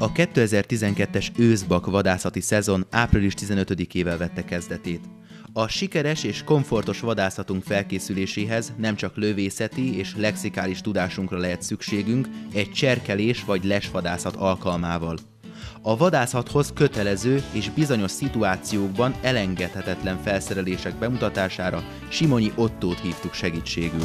A 2012-es őszbak vadászati szezon április 15-ével vette kezdetét. A sikeres és komfortos vadászatunk felkészüléséhez nem csak lövészeti és lexikális tudásunkra lehet szükségünk egy cserkelés vagy lesvadászat alkalmával. A vadászathoz kötelező és bizonyos szituációkban elengedhetetlen felszerelések bemutatására Simonyi Ottót hívtuk segítségül.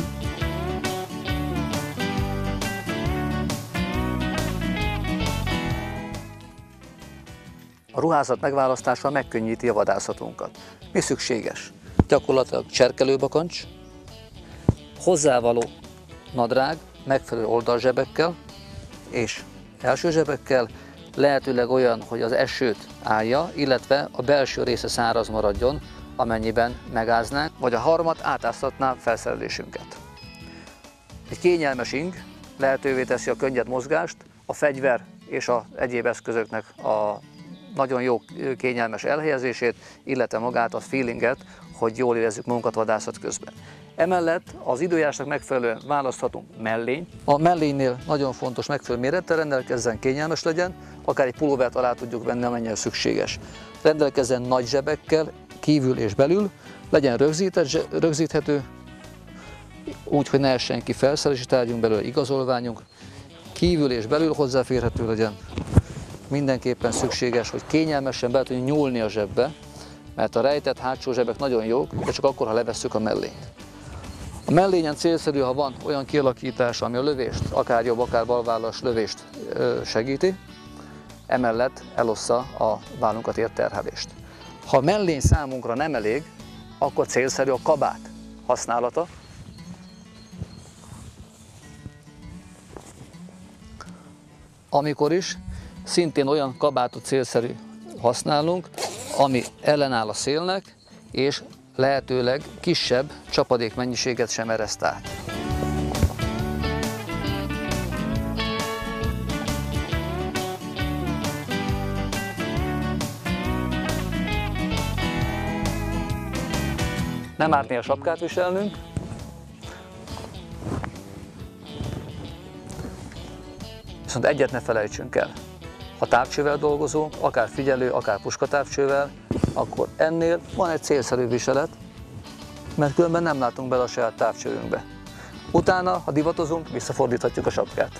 A ruházat megválasztása megkönnyíti a vadászatunkat. Mi szükséges? Gyakorlatilag cserkelőbakancs, hozzávaló nadrág, megfelelő oldalzsebekkel és első zsebekkel, lehetőleg olyan, hogy az esőt állja, illetve a belső része száraz maradjon, amennyiben megáznánk, vagy a harmat átáztatná felszerelésünket. Egy kényelmes ing lehetővé teszi a könnyed mozgást, a fegyver és az egyéb eszközöknek a nagyon jó kényelmes elhelyezését, illetve magát a feelinget, hogy jól érezzük magunkat vadászat közben. Emellett az időjárásnak megfelelően választhatunk mellényt. A mellénynél nagyon fontos megfelelő mérettel rendelkezzen, kényelmes legyen, akár egy pulóvert alá tudjuk venni, amennyire szükséges. Rendelkezzen nagy zsebekkel, kívül és belül, legyen rögzíthető, úgy, hogy ne essen ki felszerelési tárgyunk belőle, igazolványunk, kívül és belül hozzáférhető legyen. Mindenképpen szükséges, hogy kényelmesen be tudjunk nyúlni a zsebbe, mert a rejtett hátsó zsebek nagyon jók, de csak akkor, ha levesszük a mellényt. A mellényen célszerű, ha van olyan kialakítás, ami a lövést, akár jobb, akár balvállas lövést segíti, emellett elossza a vállunkat ért terhelést. Ha a mellény számunkra nem elég, akkor célszerű a kabát használata. Amikor is szintén olyan kabátot célszerű használnunk, ami ellenáll a szélnek, és lehetőleg kisebb csapadékmennyiséget sem ereszt át. Nem ártné a sapkát viselnünk. Viszont egyet ne felejtsünk el. Ha távcsővel dolgozunk, akár figyelő, akár puskatávcsővel, akkor ennél van egy célszerű viselet, mert különben nem látunk bele a saját távcsőünkbe. Utána, ha divatozunk, visszafordíthatjuk a sapkát.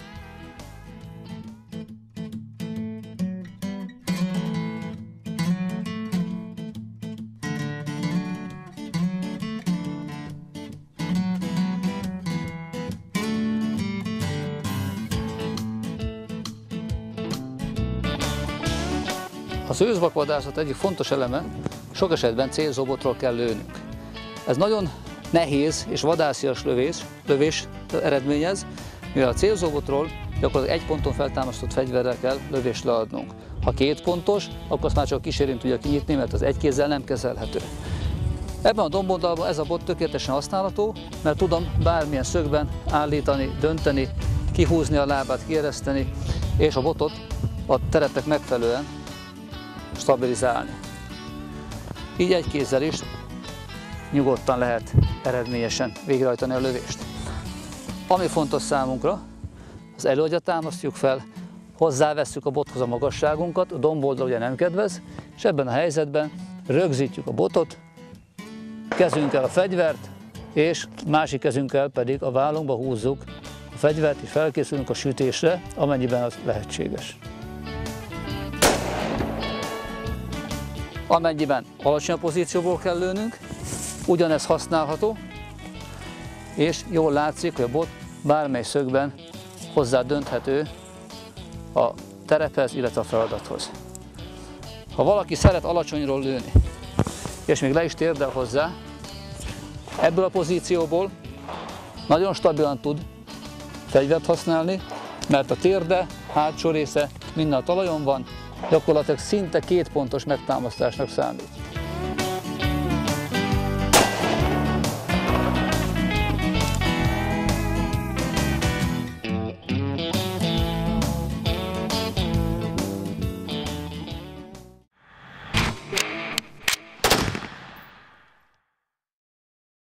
Az őszbakvadászat egyik fontos eleme, sok esetben célzóbotról kell lőnünk. Ez nagyon nehéz és vadászias lövés eredményez, mivel a célzóbotról gyakorlatilag egy ponton feltámasztott fegyverrel kell lövést leadnunk. Ha 2 pontos, akkor azt már csak a kísérőn tudja kinyitni, mert az egy kézzel nem kezelhető. Ebben a domboldalban ez a bot tökéletesen használható, mert tudom bármilyen szögben állítani, dönteni, kihúzni a lábát, kiereszteni, és a botot a terepnek megfelelően stabilizálni. Így egy kézzel is nyugodtan lehet eredményesen végrehajtani a lövést. Ami fontos számunkra, az előagyat támasztjuk fel, hozzávesszük a bothoz a magasságunkat, a domboldal ugye nem kedvez, és ebben a helyzetben rögzítjük a botot, kezünkkel a fegyvert, és másik kezünkkel pedig a vállunkba húzzuk a fegyvert, és felkészülünk a sütésre, amennyiben az lehetséges. Amennyiben alacsonyabb pozícióból kell lőnünk, ugyanez használható, és jól látszik, hogy a bot bármely szögben hozzá dönthető a terephez, illetve a feladathoz. Ha valaki szeret alacsonyról lőni, és még le is térdel hozzá, ebből a pozícióból nagyon stabilan tud fegyvert használni, mert a térde, hátsó része minden a talajon van, gyakorlatilag szinte 2 pontos megtámasztásnak számít.